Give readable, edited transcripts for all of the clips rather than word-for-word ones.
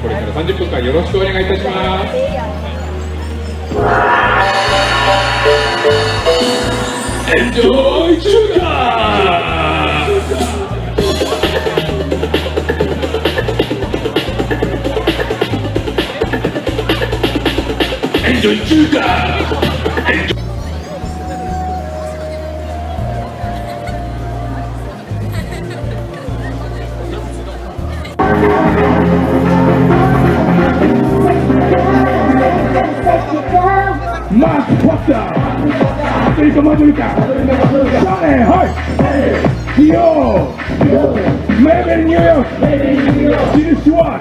これから30分間よろしくお願いいたします。エンジョイ中華。エンジョイ中華。Mas Potter, Amerika Madurika, Sane, hai, Yo, Made in New York, This one.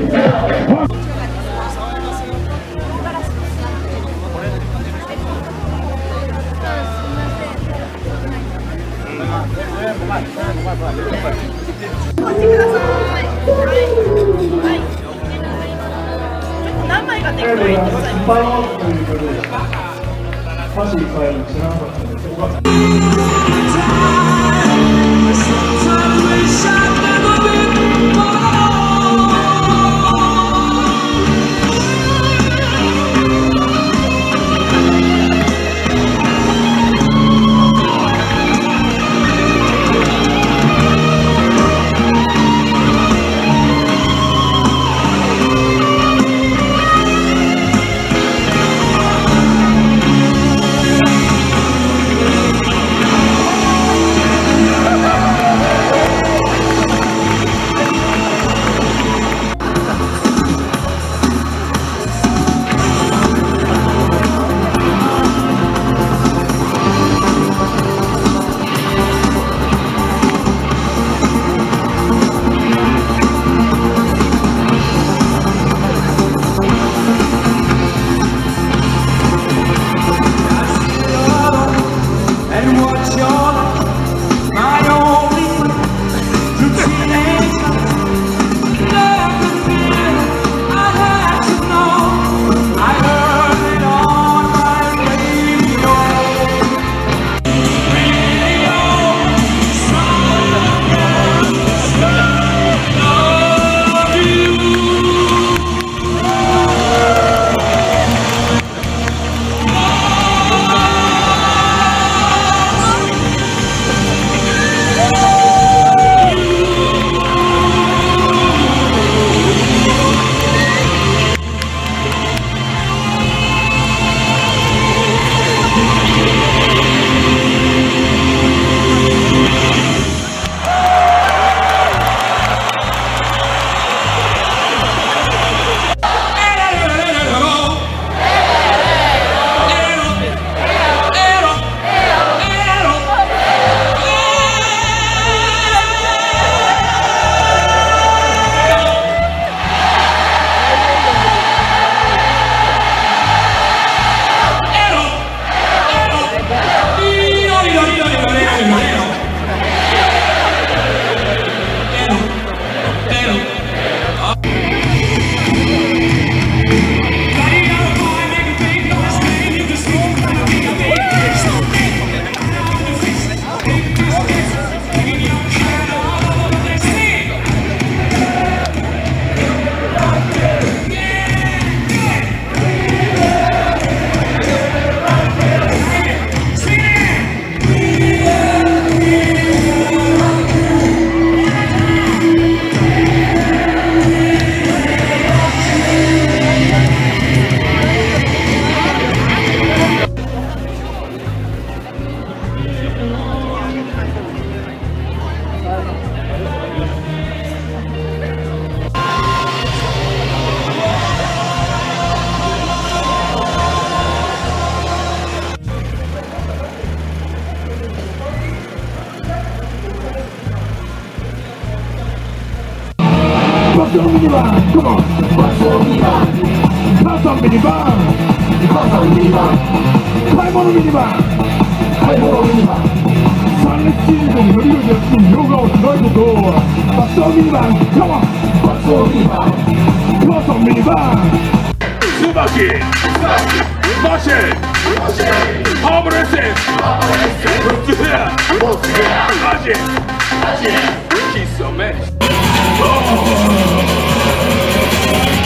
What's on minivan? Come on. What's on minivan? What's on minivan? What's on minivan? 買い物ミニバン。買い物ミニバン。3列シーズンに乗り降りで休むヨガをしないこと。What's on minivan? Come on. What's on minivan? What's on minivan? ツバキ。マシェ。ハーブレッセン。フッツヘア。アジ。キスをメッシュ。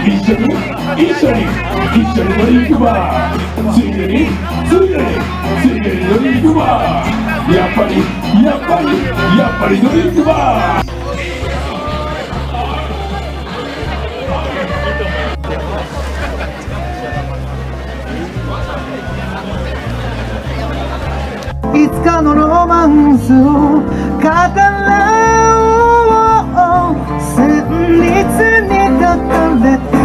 一緒にドリンクバー、ついでにドリンクバー、やっぱりドリンクバー。 いつかのロマンスを語らおう、旋律に書かれて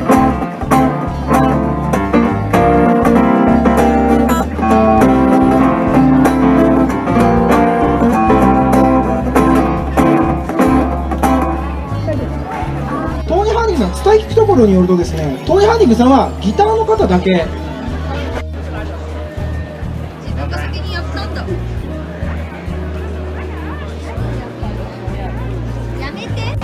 トーニー・ハーディングさん、伝え聞くところによるとですね、トーニー・ハーディングさんはギターの方だけ自分が先にやったんだ。やめて。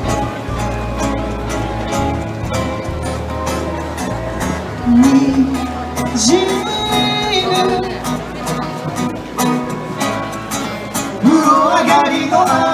滲む風呂上がりの